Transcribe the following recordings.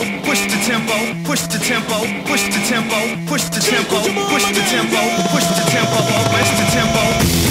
push the tempo, push the tempo, push the tempo, push the tempo, push the tempo, push the tempo, push the tempo.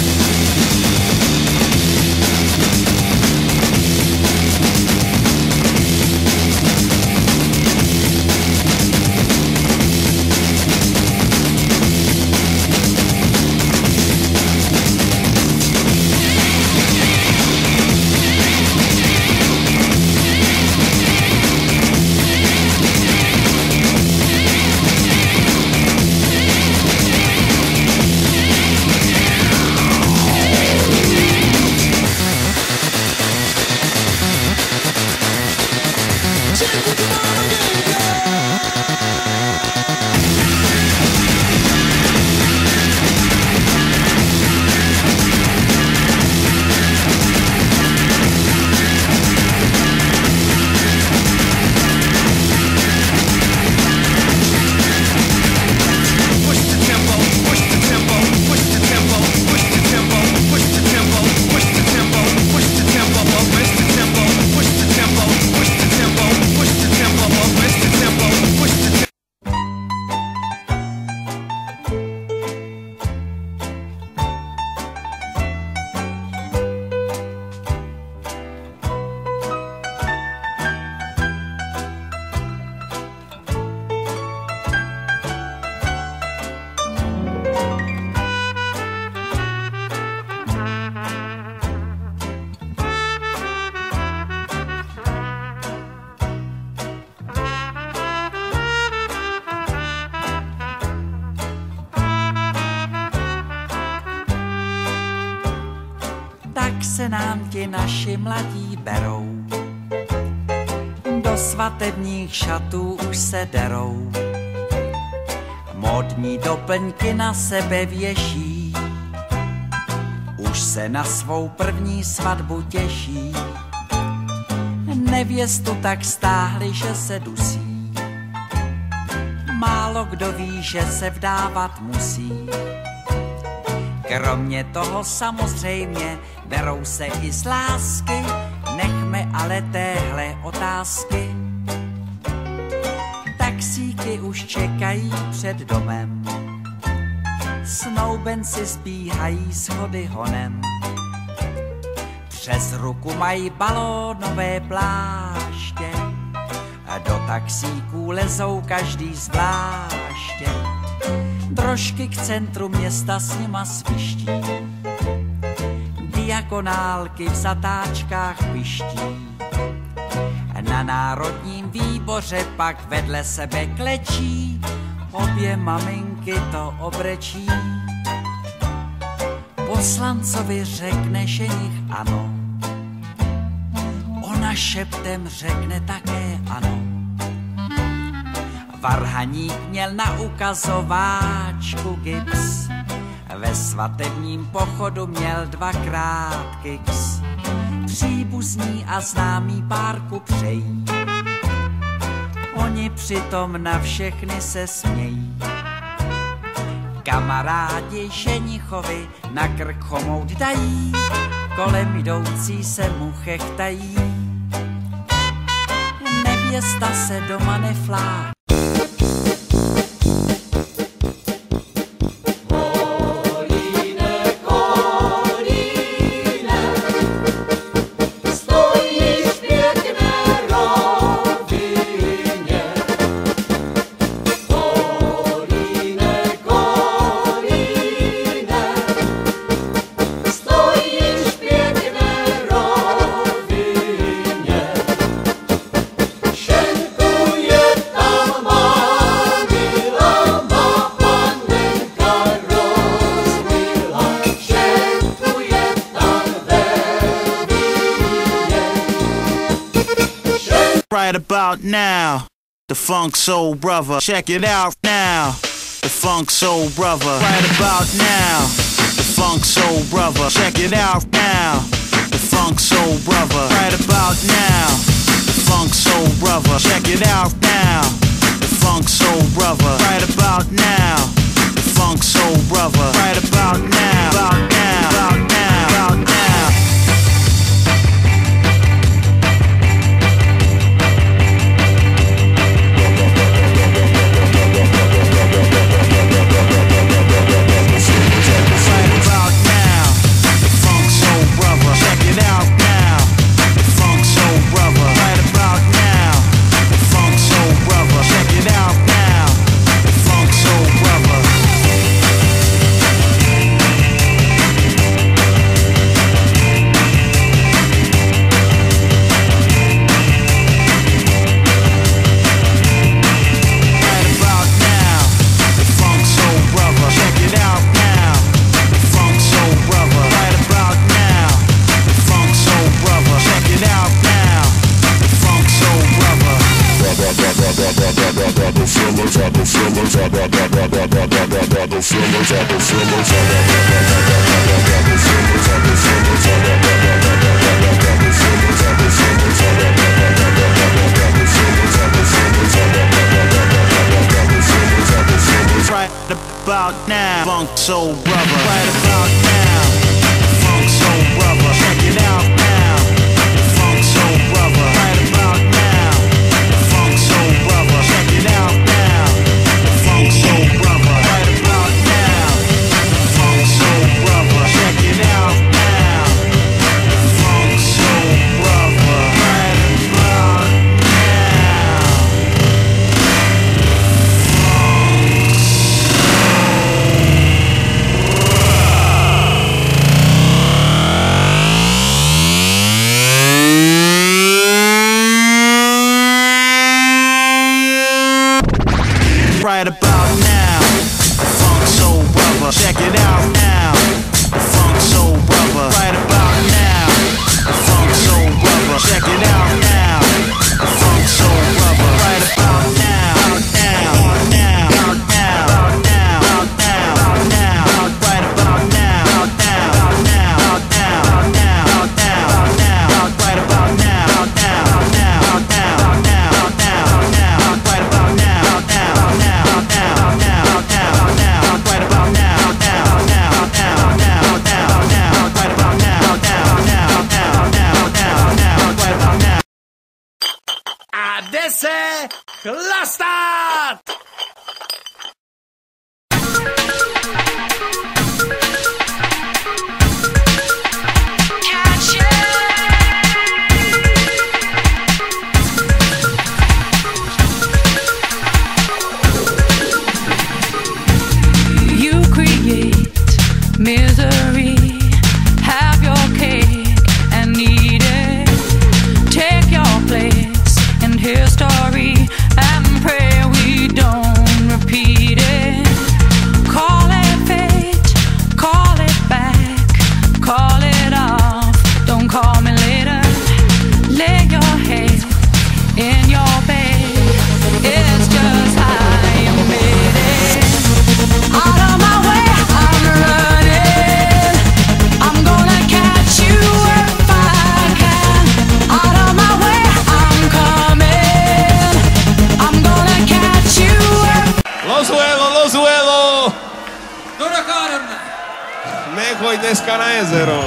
Tak se nám ti naši mladí berou, do svatebních šatů už se derou, módní doplňky na sebe věší, už se na svou první svatbu těší, nevěstu tak stáhli, že se dusí, málo kdo ví, že se vdávat musí. Kromě toho samozřejmě berou se i z lásky, nechme ale téhle otázky. Taxíky už čekají před domem, snoubenci zbíhají schody honem. Přes ruku mají balónové pláště a do taxíků lezou každý zvláště. Drožky k centru města s nima sviští, diagonálky v zatáčkách piští. Na Národním výboře pak vedle sebe klečí, obě maminky to obrečí. Poslancovi řekne ženich ano, ona šeptem řekne také ano. Varhaník měl na ukazováčku gips, ve svatebním pochodu měl dvakrát kiks. Příbuzní a známí párku přejí, oni přitom na všechny se smějí. Kamarádi ženichovi na krk chomout dají, kolem jdoucí se mu chechtají. Nevěsta se doma neflá. Right about now, the Funk Soul Brother. Check it out now, the Funk Soul Brother. Right about now, the Funk Soul Brother. Check it out now, the Funk Soul Brother. Right about now, the Funk Soul Brother. Check it out now, the Funk Soul Brother. Right about now, the Funk Soul Brother. Right about now, about now, about now, about now. Right about now, Funk Soul Brother. Right about now, Funk Soul Brother. Check it out now, Funk Soul Brother. Right about now, Funk Soul Brother. Check it out now, Funk Soul Brother. Right about now, Funk Soul Brother. Check it out now, Funk Soul Brother. Right about now. Right about now, Funk Soul Brother. Check it out now, Funk Soul Brother. Right about now, Funk Soul Brother. Check it out now, Funk Soul Brother. Right about now, now, now, now, now, now, now. Right about now, now, now, now, now, now, now. Right about now, now, now, now, now, now, now. Right about now, now, now. Adesso chlastat! You create misery, have your cake and eat it. Take your place in history and pray we don't repeat it. Call it fate, call it back, call it off, don't call me later. Lay your head in your bed, it's just how you made it. Out of my way, I'm running, I'm gonna catch you if I can. Out of my way, I'm coming, I'm gonna catch you if... Lo suelo! Dora Karan! Nechoď dneska na jezero.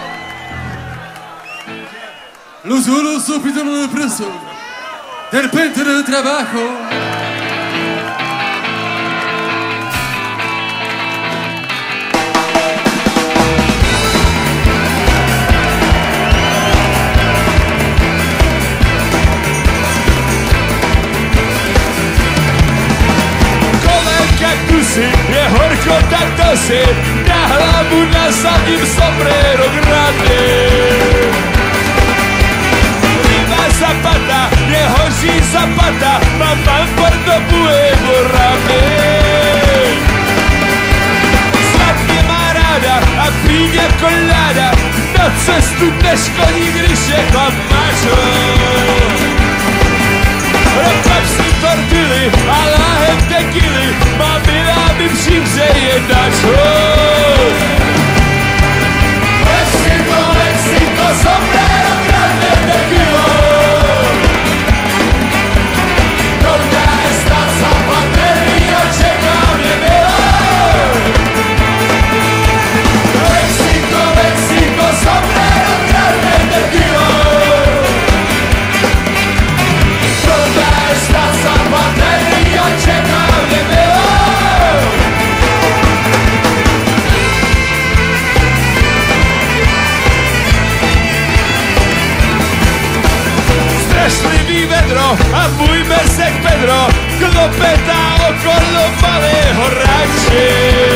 Lo suelo pidiendo preso, de repente del trabajo. Je horko tak dosy, na hlavu nasadím sombrero grande. Prima zapata, je hoří zapata, mamá por dobu borrame. Sladké má ráda a píně koláda, na cestu neškodí, když je chlapáčo. Rokav si tortily a láhev tekily, mamina mi přihřeje dačo. Mexico, sombrero grande tequilo. Donde está zapatería, čeká mě Milo. Mexico, sombrero grande tequilo. Donde está zapatería, čeká mě Milo. Strašlivý vedro a můj mesek Pedro klopetá okolo malého hráče.